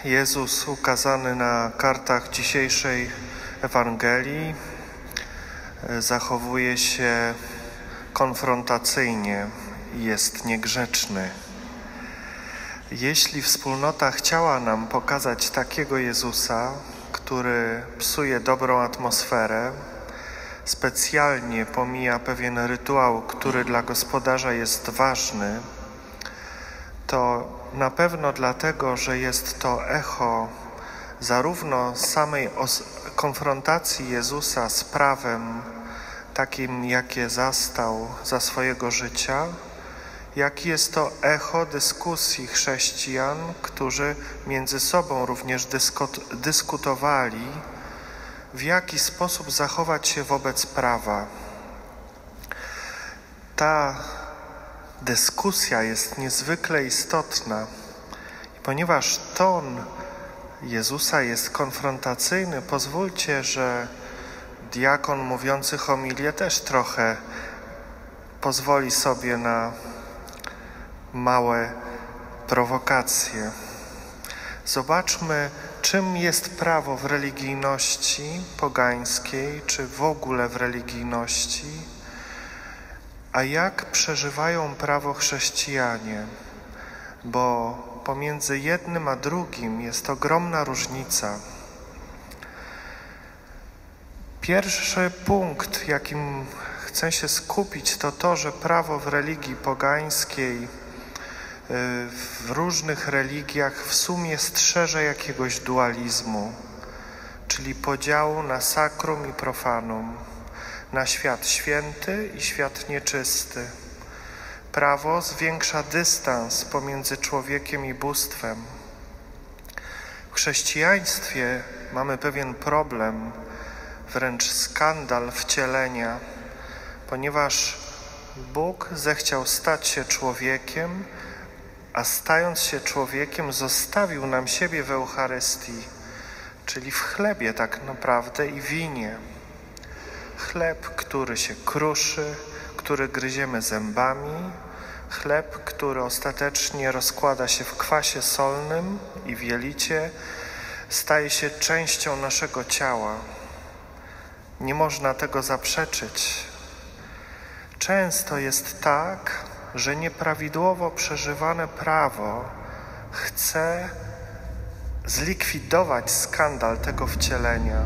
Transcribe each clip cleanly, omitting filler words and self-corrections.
Jezus ukazany na kartach dzisiejszej Ewangelii zachowuje się konfrontacyjnie i jest niegrzeczny. Jeśli wspólnota chciała nam pokazać takiego Jezusa, który psuje dobrą atmosferę, specjalnie pomija pewien rytuał, który dla gospodarza jest ważny, to na pewno dlatego, że jest to echo zarówno samej konfrontacji Jezusa z prawem takim, jakie zastał za swojego życia, jak jest to echo dyskusji chrześcijan, którzy między sobą również dyskutowali, w jaki sposób zachować się wobec prawa. Ta dyskusja jest niezwykle istotna i ponieważ ton Jezusa jest konfrontacyjny, pozwólcie, że diakon mówiący homilię też trochę pozwoli sobie na małe prowokacje. Zobaczmy, czym jest prawo w religijności pogańskiej, czy w ogóle w religijności, a jak przeżywają prawo chrześcijanie, bo pomiędzy jednym a drugim jest ogromna różnica. Pierwszy punkt, jakim chcę się skupić, to to, że prawo w religii pogańskiej, w różnych religiach w sumie strzeże jakiegoś dualizmu, czyli podziału na sacrum i profanum, na świat święty i świat nieczysty. Prawo zwiększa dystans pomiędzy człowiekiem i bóstwem. W chrześcijaństwie mamy pewien problem, wręcz skandal wcielenia, ponieważ Bóg zechciał stać się człowiekiem, a stając się człowiekiem zostawił nam siebie w Eucharystii, czyli w chlebie tak naprawdę i winie. Chleb, który się kruszy, który gryziemy zębami, chleb, który ostatecznie rozkłada się w kwasie solnym i w jelicie, staje się częścią naszego ciała. Nie można tego zaprzeczyć. Często jest tak, że nieprawidłowo przeżywane prawo chce zlikwidować skandal tego wcielenia.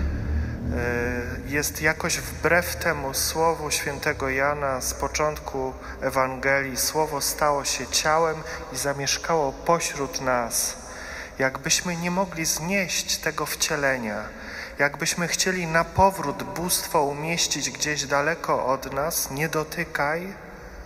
Jest jakoś wbrew temu słowu świętego Jana z początku Ewangelii. Słowo stało się ciałem i zamieszkało pośród nas. Jakbyśmy nie mogli znieść tego wcielenia, jakbyśmy chcieli na powrót bóstwo umieścić gdzieś daleko od nas, nie dotykaj,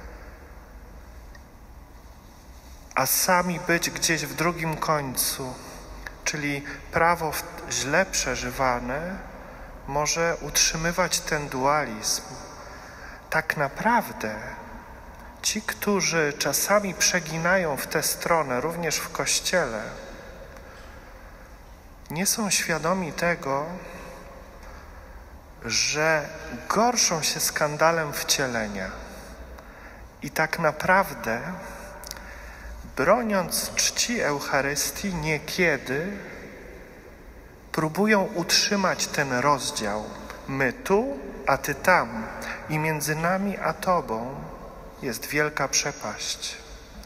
a sami być gdzieś w drugim końcu, czyli prawo źle przeżywane może utrzymywać ten dualizm. Tak naprawdę ci, którzy czasami przeginają w tę stronę, również w Kościele, nie są świadomi tego, że gorszą się skandalem wcielenia i tak naprawdę broniąc czci Eucharystii niekiedy próbują utrzymać ten rozdział. My tu, a ty tam i między nami a tobą jest wielka przepaść.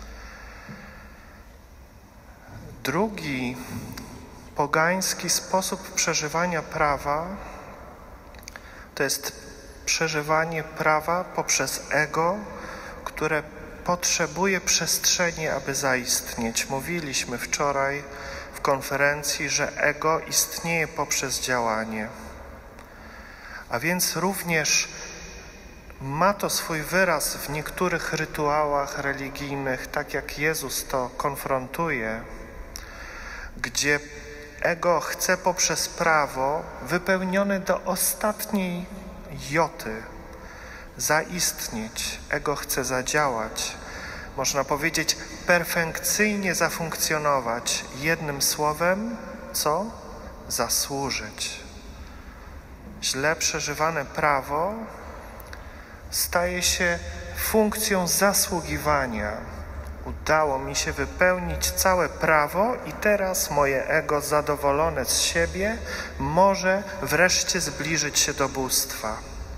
Drugi pogański sposób przeżywania prawa to jest przeżywanie prawa poprzez ego, które potrzebuje przestrzeni, aby zaistnieć. Mówiliśmy wczoraj w konferencji, że ego istnieje poprzez działanie. A więc również ma to swój wyraz w niektórych rytuałach religijnych, tak jak Jezus to konfrontuje, gdzie ego chce poprzez prawo wypełnione do ostatniej joty zaistnieć. Ego chce zadziałać. Można powiedzieć, perfekcyjnie zafunkcjonować. Jednym słowem, co? Zasłużyć. Źle przeżywane prawo staje się funkcją zasługiwania, Udało mi się wypełnić całe prawo i teraz moje ego zadowolone z siebie może wreszcie zbliżyć się do bóstwa.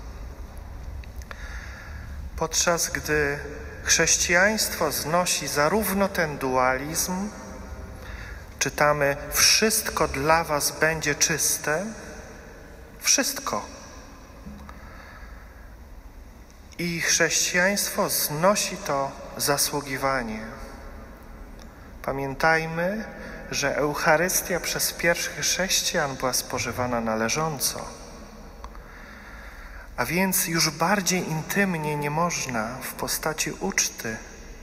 Podczas gdy chrześcijaństwo znosi zarówno ten dualizm, czytamy: wszystko dla was będzie czyste, wszystko. I chrześcijaństwo znosi to zasługiwanie. Pamiętajmy, że Eucharystia przez pierwszych chrześcijan była spożywana należąco. A więc już bardziej intymnie nie można w postaci uczty.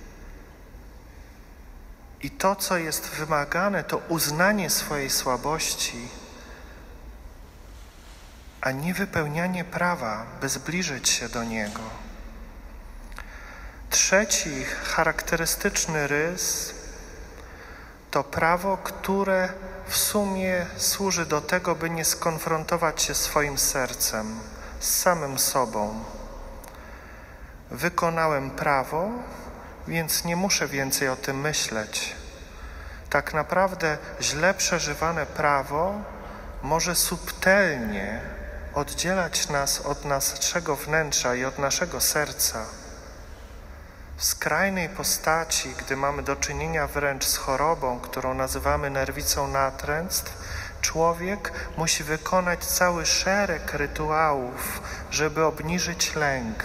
I to, co jest wymagane, to uznanie swojej słabości, a nie wypełnianie prawa, by zbliżyć się do Niego. Trzeci charakterystyczny rys to prawo, które w sumie służy do tego, by nie skonfrontować się swoim sercem, z samym sobą. Wykonałem prawo, więc nie muszę więcej o tym myśleć. Tak naprawdę źle przeżywane prawo może subtelnie oddzielać nas od naszego wnętrza i od naszego serca. W skrajnej postaci, gdy mamy do czynienia wręcz z chorobą, którą nazywamy nerwicą natręctw, człowiek musi wykonać cały szereg rytuałów, żeby obniżyć lęk.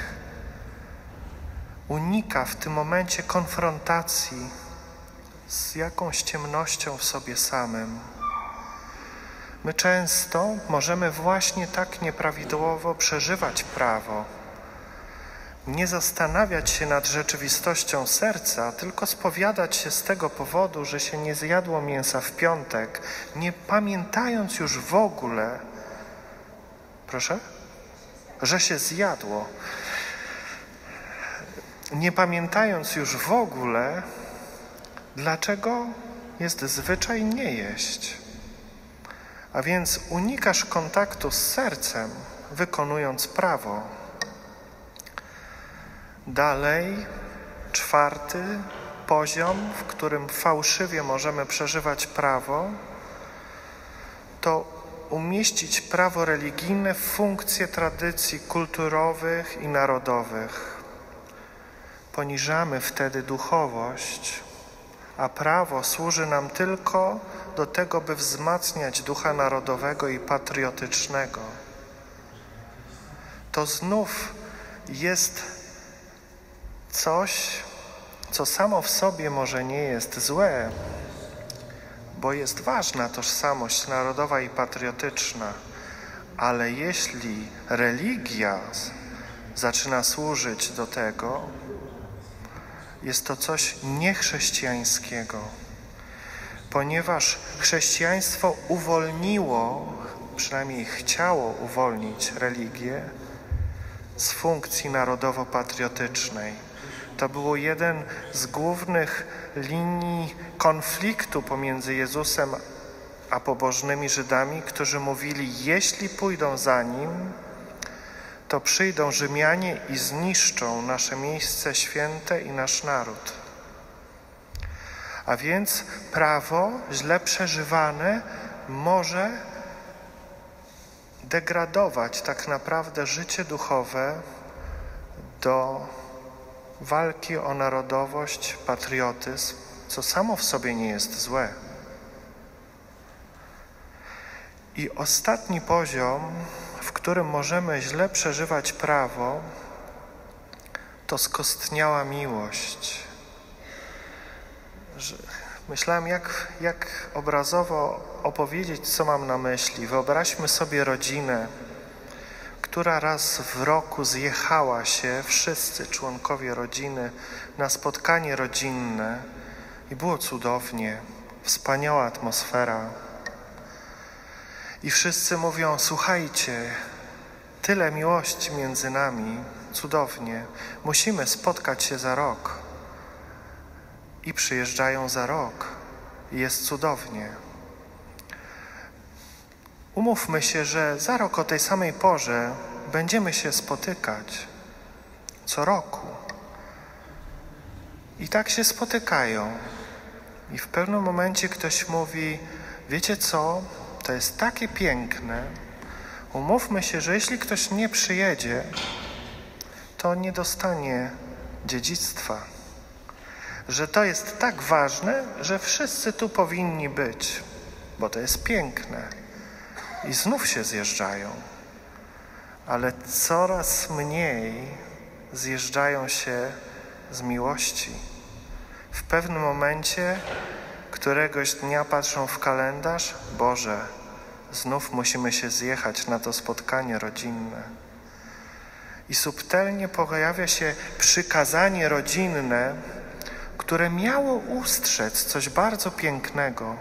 Unika w tym momencie konfrontacji z jakąś ciemnością w sobie samym. My często możemy właśnie tak nieprawidłowo przeżywać prawo. Nie zastanawiać się nad rzeczywistością serca, tylko spowiadać się z tego powodu, że się nie zjadło mięsa w piątek, nie pamiętając już w ogóle, że się zjadło. Nie pamiętając już w ogóle, dlaczego jest zwyczaj nie jeść. A więc unikasz kontaktu z sercem, wykonując prawo. Dalej, czwarty poziom, w którym fałszywie możemy przeżywać prawo, to umieścić prawo religijne w funkcję tradycji kulturowych i narodowych. Poniżamy wtedy duchowość, a prawo służy nam tylko do tego, by wzmacniać ducha narodowego i patriotycznego. To znów jest coś, co samo w sobie może nie jest złe, bo jest ważna tożsamość narodowa i patriotyczna, ale jeśli religia zaczyna służyć do tego, jest to coś niechrześcijańskiego, ponieważ chrześcijaństwo uwolniło, przynajmniej chciało uwolnić religię z funkcji narodowo-patriotycznej. To było jeden z głównych linii konfliktu pomiędzy Jezusem a pobożnymi Żydami, którzy mówili: jeśli pójdą za Nim, to przyjdą Rzymianie i zniszczą nasze miejsce święte i nasz naród. A więc prawo źle przeżywane może degradować tak naprawdę życie duchowe do walki o narodowość, patriotyzm, co samo w sobie nie jest złe. I ostatni poziom, w którym możemy źle przeżywać prawo, to skostniała miłość. Myślałem, jak obrazowo opowiedzieć, co mam na myśli. Wyobraźmy sobie rodzinę, która raz w roku zjechała się, wszyscy członkowie rodziny, na spotkanie rodzinne i było cudownie, wspaniała atmosfera. I wszyscy mówią: słuchajcie, tyle miłości między nami, cudownie, musimy spotkać się za rok. I przyjeżdżają za rok i jest cudownie. Umówmy się, że za rok o tej samej porze będziemy się spotykać co roku. I tak się spotykają. I w pewnym momencie ktoś mówi, wiecie co, to jest takie piękne, umówmy się, że jeśli ktoś nie przyjedzie, to nie dostanie dziedzictwa. Że to jest tak ważne, że wszyscy tu powinni być, bo to jest piękne. I znów się zjeżdżają. Ale coraz mniej zjeżdżają się z miłości. W pewnym momencie, któregoś dnia patrzą w kalendarz, Boże, znów musimy się zjechać na to spotkanie rodzinne. I subtelnie pojawia się przykazanie rodzinne, które miało ustrzec coś bardzo pięknego,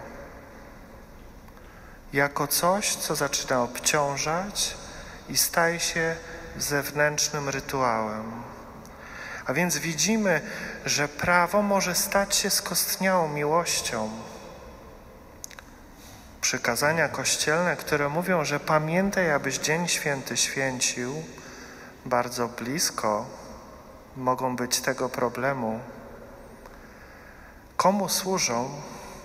jako coś, co zaczyna obciążać i staje się zewnętrznym rytuałem. A więc widzimy, że prawo może stać się skostniałą miłością. Przykazania kościelne, które mówią, że pamiętaj, abyś Dzień Święty święcił, bardzo blisko mogą być tego problemu. Komu służą?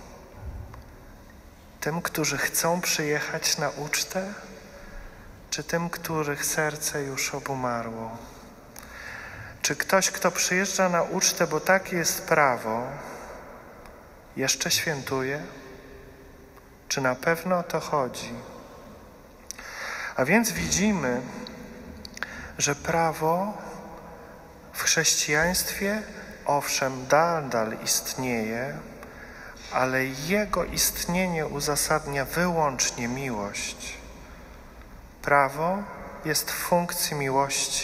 Tym, którzy chcą przyjechać na ucztę, czy tym, których serce już obumarło? Czy ktoś, kto przyjeżdża na ucztę, bo takie jest prawo, jeszcze świętuje? Czy na pewno o to chodzi? A więc widzimy, że prawo w chrześcijaństwie owszem nadal istnieje, ale jego istnienie uzasadnia wyłącznie miłość. Prawo jest w funkcji miłości.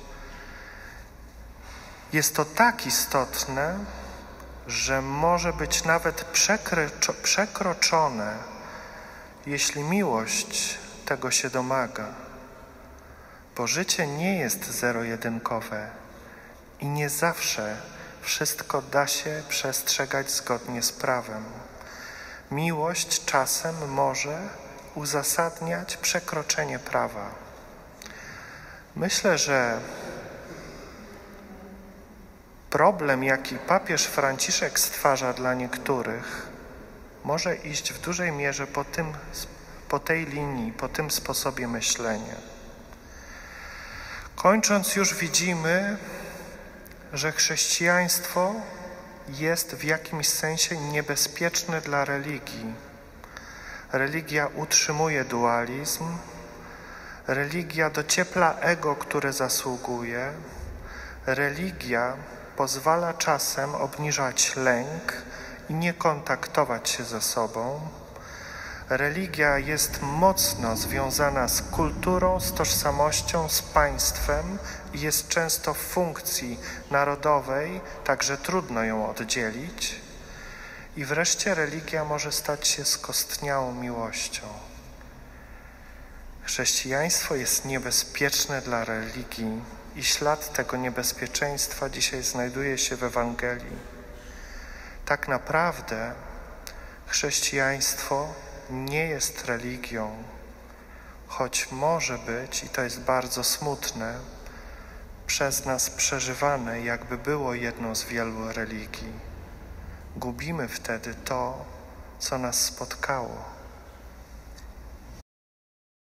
Jest to tak istotne, że może być nawet przekroczone, jeśli miłość tego się domaga. Bo życie nie jest zero-jedynkowe i nie zawsze wszystko da się przestrzegać zgodnie z prawem. Miłość czasem może uzasadniać przekroczenie prawa. Myślę, że problem, jaki papież Franciszek stwarza dla niektórych, może iść w dużej mierze po tej linii, po tym sposobie myślenia. Kończąc, już widzimy, że chrześcijaństwo jest w jakimś sensie niebezpieczne dla religii. Religia utrzymuje dualizm, religia dociepla ego, które zasługuje, religia pozwala czasem obniżać lęk i nie kontaktować się ze sobą. Religia jest mocno związana z kulturą, z tożsamością, z państwem i jest często w funkcji narodowej, także trudno ją oddzielić. I wreszcie religia może stać się skostniałą miłością. Chrześcijaństwo jest niebezpieczne dla religii i ślad tego niebezpieczeństwa dzisiaj znajduje się w Ewangelii. Tak naprawdę chrześcijaństwo nie jest religią, choć może być, i to jest bardzo smutne, przez nas przeżywane, jakby było jedną z wielu religii. Gubimy wtedy to, co nas spotkało.